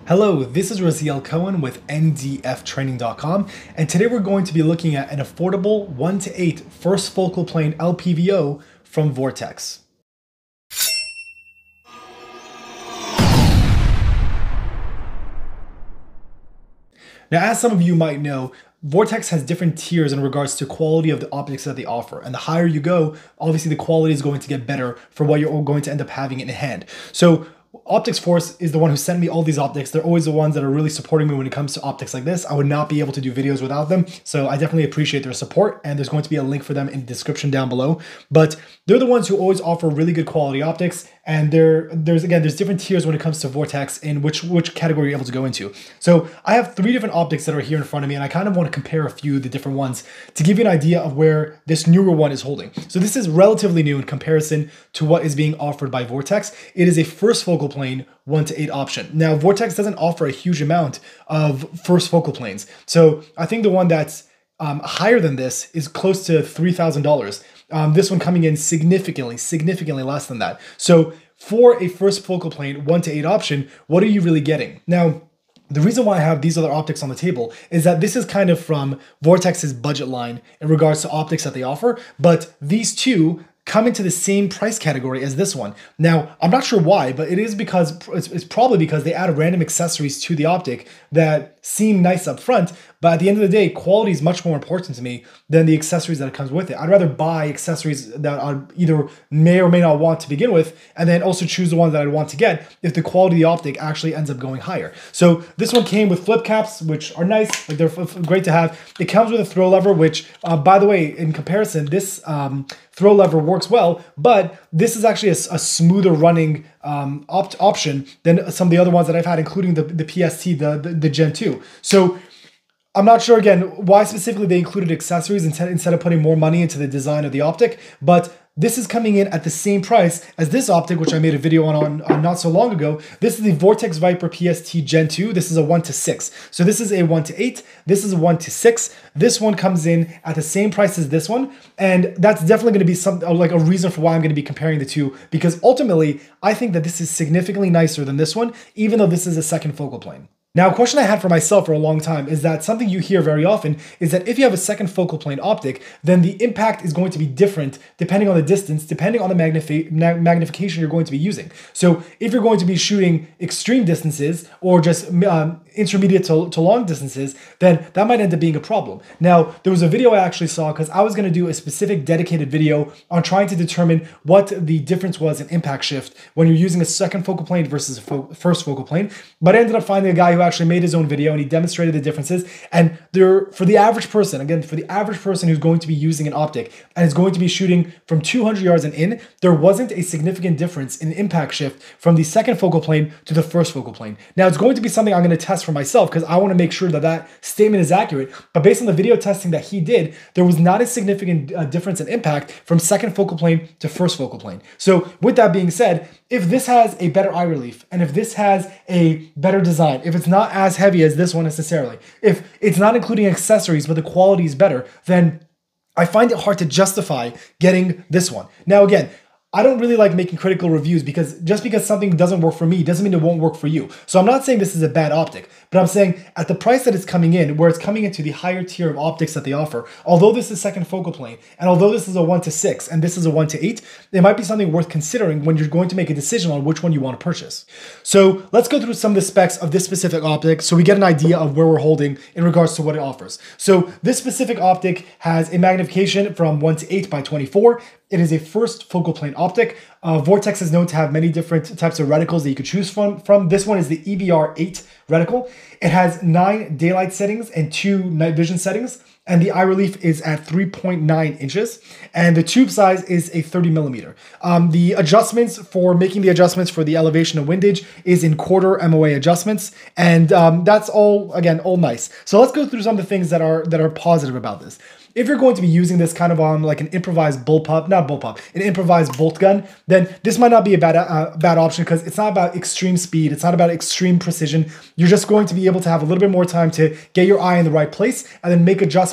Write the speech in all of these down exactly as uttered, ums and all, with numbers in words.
Hello, this is Raziel Cohen with N D F training dot com, and today we're going to be looking at an affordable one to eight first focal plane L P V O from Vortex. Now, as some of you might know, Vortex has different tiers in regards to quality of the optics that they offer. And the higher you go, obviously the quality is going to get better for what you're going to end up having in hand. So Optics Force is the one who sent me all these optics. They're always the ones that are really supporting me when it comes to optics like this. I would not be able to do videos without them. So I definitely appreciate their support, and there's going to be a link for them in the description down below. But they're the ones who always offer really good quality optics. And there, there's again, there's different tiers when it comes to Vortex in which, which category you're able to go into. So I have three different optics that are here in front of me, and I kind of want to compare a few of the different ones to give you an idea of where this newer one is holding. So this is relatively new in comparison to what is being offered by Vortex. It is a first focal plane one to eight option. Now, Vortex doesn't offer a huge amount of first focal planes. So I think the one that's um, higher than this is close to three thousand dollars. Um, this one coming in significantly, significantly less than that. So for a first focal plane one to eight option, what are you really getting? Now, the reason why I have these other optics on the table is that this is kind of from Vortex's budget line in regards to optics that they offer, but these two come into the same price category as this one. Now, I'm not sure why, but it is because, it's, it's probably because they add random accessories to the optic that seem nice up front, but at the end of the day, quality is much more important to me than the accessories that it comes with it. I'd rather buy accessories that I either may or may not want to begin with, and then also choose the ones that I'd want to get if the quality of the optic actually ends up going higher. So this one came with flip caps, which are nice, like they're great to have. It comes with a throw lever, which, uh, by the way, in comparison, this um, throw lever works well, but this is actually a, a smoother running um, opt option than some of the other ones that I've had, including the, the P S T, the, the, the Gen two. So I'm not sure, again, why specifically they included accessories instead, instead of putting more money into the design of the optic, but this is coming in at the same price as this optic, which I made a video on, on, on not so long ago. This is the Vortex Viper P S T Gen two. This is a one to six. So this is a one to eight. This is a one to six. This one comes in at the same price as this one. And that's definitely going to be some, like a reason for why I'm going to be comparing the two, because ultimately I think that this is significantly nicer than this one, even though this is a second focal plane. Now, a question I had for myself for a long time is that something you hear very often is that if you have a second focal plane optic, then the impact is going to be different depending on the distance, depending on the magnifi magnification you're going to be using. So if you're going to be shooting extreme distances or just um, intermediate to, to long distances, then that might end up being a problem. Now, there was a video I actually saw because I was going to do a specific dedicated video on trying to determine what the difference was in impact shift when you're using a second focal plane versus a fo first focal plane, but I ended up finding a guy who actually made his own video and he demonstrated the differences. And there, for the average person, again, for the average person who's going to be using an optic and is going to be shooting from two hundred yards and in, there wasn't a significant difference in impact shift from the second focal plane to the first focal plane. Now, it's going to be something I'm going to test for myself because I want to make sure that that statement is accurate. But based on the video testing that he did, there was not a significant uh, difference in impact from second focal plane to first focal plane. So with that being said, if this has a better eye relief and if this has a better design, if it's not as heavy as this one necessarily, if it's not including accessories but the quality is better, then I find it hard to justify getting this one. Now again, I don't really like making critical reviews because just because something doesn't work for me doesn't mean it won't work for you. So I'm not saying this is a bad optic, but I'm saying at the price that it's coming in, where it's coming into the higher tier of optics that they offer, although this is second focal plane, and although this is a one to six and this is a one to eight, it might be something worth considering when you're going to make a decision on which one you want to purchase. So let's go through some of the specs of this specific optic so we get an idea of where we're holding in regards to what it offers. So this specific optic has a magnification from one to eight by twenty-four. It is a first focal plane optic. Uh, Vortex is known to have many different types of reticles that you could choose from. from. This one is the E V R eight reticle. It has nine daylight settings and two night vision settings. And the eye relief is at three point nine inches. And the tube size is a thirty millimeter. Um, the adjustments for making the adjustments for the elevation and windage is in quarter M O A adjustments. And um, that's all, again, all nice. So let's go through some of the things that are, that are positive about this. If you're going to be using this kind of on like an improvised bullpup, not bullpup, an improvised bolt gun, then this might not be a bad uh, bad option because it's not about extreme speed. It's not about extreme precision. You're just going to be able to have a little bit more time to get your eye in the right place and then make adjustments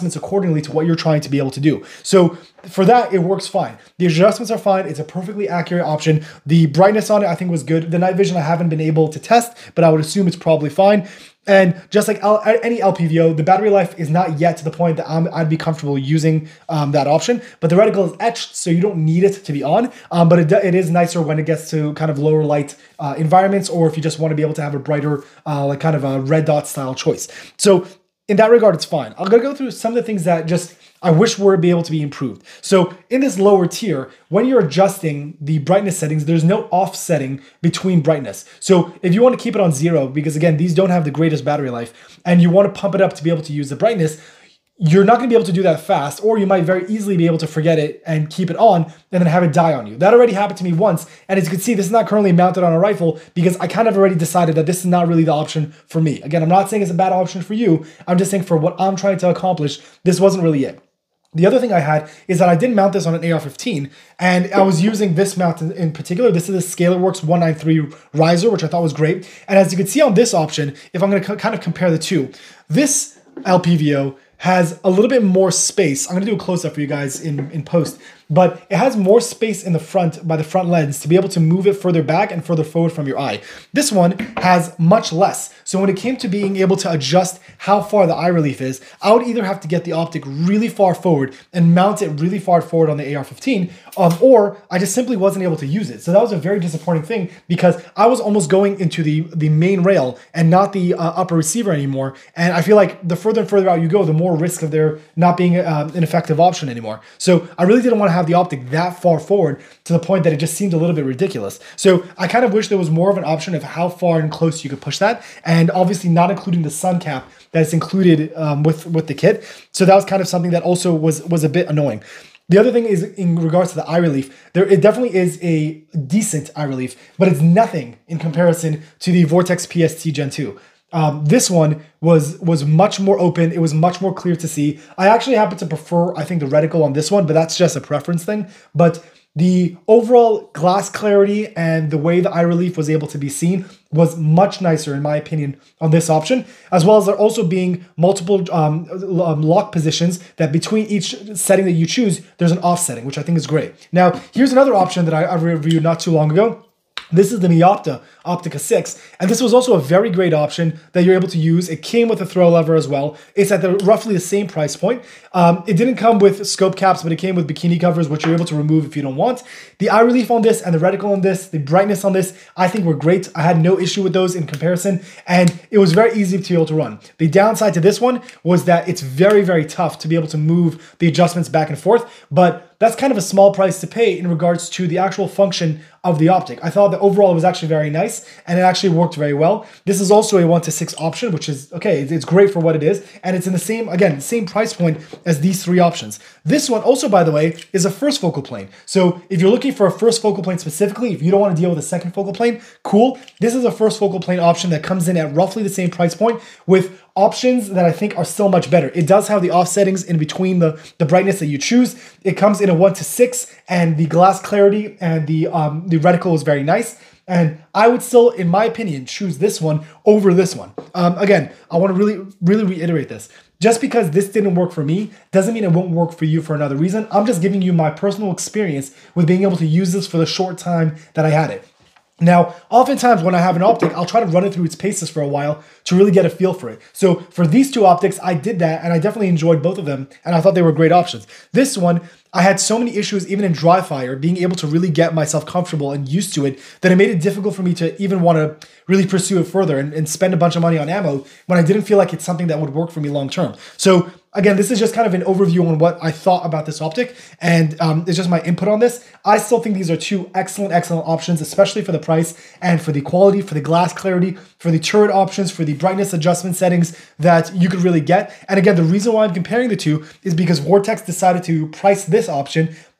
adjustments accordingly to what you're trying to be able to do. So for that, it works fine. The adjustments are fine. It's a perfectly accurate option. The brightness on it, I think, was good. The night vision, I haven't been able to test, but I would assume it's probably fine. And just like L any L P V O, the battery life is not yet to the point that I'm, I'd be comfortable using um, that option. But the reticle is etched, so you don't need it to be on. Um, but it, it is nicer when it gets to kind of lower light uh, environments, or if you just want to be able to have a brighter, uh, like kind of a red dot style choice. So in that regard, it's fine. I'm gonna go through some of the things that just I wish were be able to be improved. So in this lower tier, when you're adjusting the brightness settings, there's no offsetting between brightness. So if you want to keep it on zero, because again, these don't have the greatest battery life, and you want to pump it up to be able to use the brightness, you're not going to be able to do that fast, or you might very easily be able to forget it and keep it on and then have it die on you. That already happened to me once. And as you can see, this is not currently mounted on a rifle because I kind of already decided that this is not really the option for me. Again, I'm not saying it's a bad option for you. I'm just saying for what I'm trying to accomplish, this wasn't really it. The other thing I had is that I did mount this on an A R fifteen, and I was using this mount in, in particular. This is a ScalarWorks one ninety-three riser, which I thought was great. And as you can see on this option, if I'm going to kind of compare the two, this L P V O has a little bit more space. I'm going to do a close-up for you guys in, in post, but it has more space in the front by the front lens to be able to move it further back and further forward from your eye. This one has much less. So when it came to being able to adjust how far the eye relief is, I would either have to get the optic really far forward and mount it really far forward on the A R fifteen, um, or I just simply wasn't able to use it. So that was a very disappointing thing because I was almost going into the, the main rail and not the uh, upper receiver anymore. And I feel like the further and further out you go, the more risk of there not being uh, an effective option anymore. So I really didn't want to have the optic that far forward to the point that it just seemed a little bit ridiculous. So I kind of wish there was more of an option of how far and close you could push that, and obviously not including the sun cap that's included um, with, with the kit. So that was kind of something that also was, was a bit annoying. The other thing is in regards to the eye relief, there it definitely is a decent eye relief, but it's nothing in comparison to the Vortex P S T Gen two. Um, this one was was much more open. It was much more clear to see. I actually happen to prefer, I think, the reticle on this one, but that's just a preference thing. But the overall glass clarity and the way the eye relief was able to be seen was much nicer, in my opinion, on this option, as well as there also being multiple um, lock positions that between each setting that you choose, there's an offsetting, which I think is great. Now, here's another option that I, I reviewed not too long ago. This is the Meopta Optica six, and this was also a very great option that you're able to use. It came with a throw lever as well. It's at the roughly the same price point. Um, it didn't come with scope caps, but it came with bikini covers, which you're able to remove if you don't want. The eye relief on this and the reticle on this, the brightness on this, I think were great. I had no issue with those in comparison, and it was very easy to be able to run. The downside to this one was that it's very, very tough to be able to move the adjustments back and forth, but that's kind of a small price to pay in regards to the actual function of the optic. I thought that overall it was actually very nice, and it actually worked very well. This is also a one to six option, which is, okay, it's great for what it is, and it's in the same, again, same price point as these three options. This one also, by the way, is a first focal plane. So if you're looking for a first focal plane specifically, if you don't want to deal with a second focal plane, cool. This is a first focal plane option that comes in at roughly the same price point with options that I think are still much better. It does have the offsettings in between the, the brightness that you choose. It comes in a one to six, and the glass clarity and the, um, the reticle is very nice. And I would still, in my opinion, choose this one over this one. Um, again, I want to really, really reiterate this. Just because this didn't work for me doesn't mean it won't work for you for another reason. I'm just giving you my personal experience with being able to use this for the short time that I had it. Now, oftentimes when I have an optic, I'll try to run it through its paces for a while to really get a feel for it. So for these two optics, I did that, and I definitely enjoyed both of them, and I thought they were great options. This one, I had so many issues even in dry fire, being able to really get myself comfortable and used to it, that it made it difficult for me to even want to really pursue it further and, and spend a bunch of money on ammo when I didn't feel like it's something that would work for me long term. So again, this is just kind of an overview on what I thought about this optic, and um, it's just my input on this. I still think these are two excellent, excellent options, especially for the price and for the quality, for the glass clarity, for the turret options, for the brightness adjustment settings that you could really get. And again, the reason why I'm comparing the two is because Vortex decided to price this option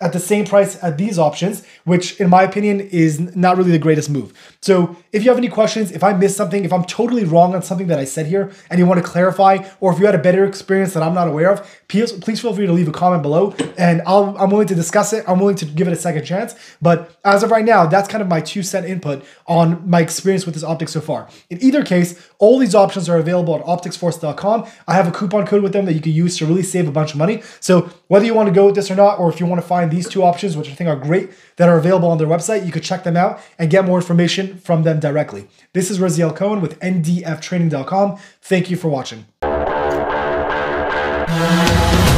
at the same price at these options, which in my opinion is not really the greatest move. So if you have any questions, if I missed something, if I'm totally wrong on something that I said here and you want to clarify, or if you had a better experience that I'm not aware of, please, please feel free to leave a comment below and I'll, I'm willing to discuss it. I'm willing to give it a second chance. But as of right now, that's kind of my two cent input on my experience with this optic so far. In either case, all these options are available at optics force dot com. I have a coupon code with them that you can use to really save a bunch of money. So whether you want to go with this or not, or if you want to find these two options, which I think are great, that are available on their website, you could check them out and get more information from them directly. This is Raziel Cohen with N D F training dot com. Thank you for watching.